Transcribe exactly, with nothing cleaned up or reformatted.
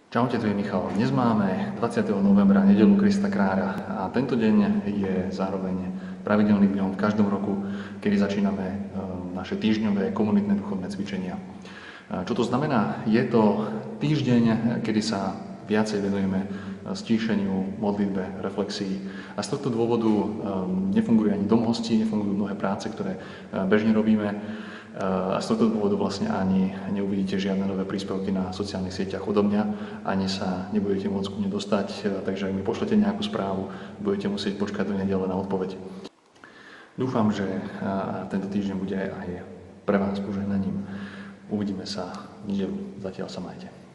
Čaute, tu je Michal. Dnes máme dvadsiateho novembra, nedeľu Krista Kráľa a tento deň je zároveň pravidelným dňom v každom roku, kedy začíname naše týždňové komunitné duchovné cvičenia. Čo to znamená? Je to týždeň, kedy sa viacej venujeme stíšeniu, modlitbe, reflexii. A z tohto dôvodu nefunguje ani dom hostí, nefungujú mnohé práce, ktoré bežne robíme. A z tohto dôvodu vlastne ani neuvidíte žiadne nové príspevky na sociálnych sieťach odo mňa, ani sa nebudete môcť ku mne dostať, takže ak mi pošlete nejakú správu, budete musieť počkať do nedele na odpoveď. Dúfam, že tento týždeň bude aj pre vás požehnaním. Uvidíme sa v nedeľu. Zatiaľ sa majte.